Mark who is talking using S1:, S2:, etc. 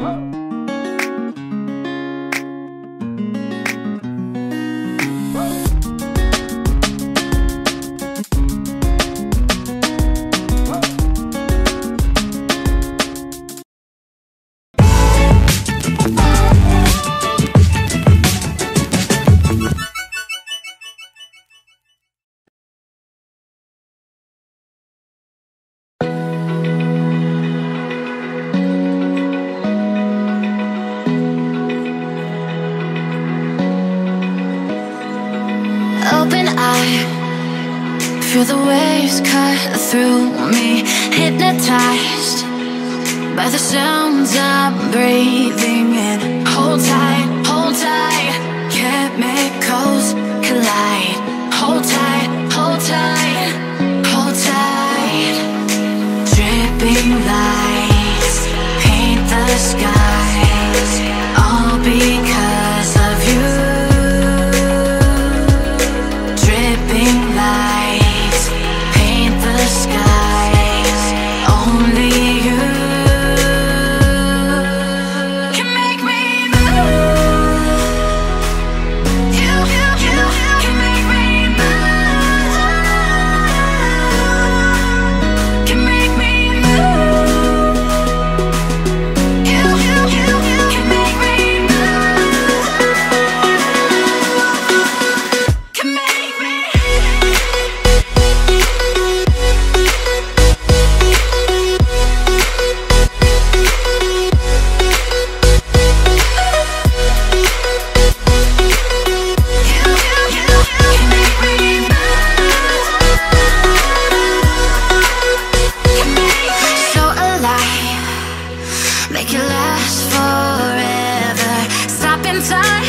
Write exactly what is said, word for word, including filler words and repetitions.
S1: Open eye, feel the waves cut through me, hypnotized by the sounds I'm breathing in. Hold tight, hold tight, chemicals collide. Hold tight, hold tight, hold tight. Dripping lights paint the skies, all because of you. Dripping lights paint the skies, only you can make me move. You, you, you can make me move. Can make me move. You, you, you can make me move. Can make me. So alive, make it last forever. Stop in time.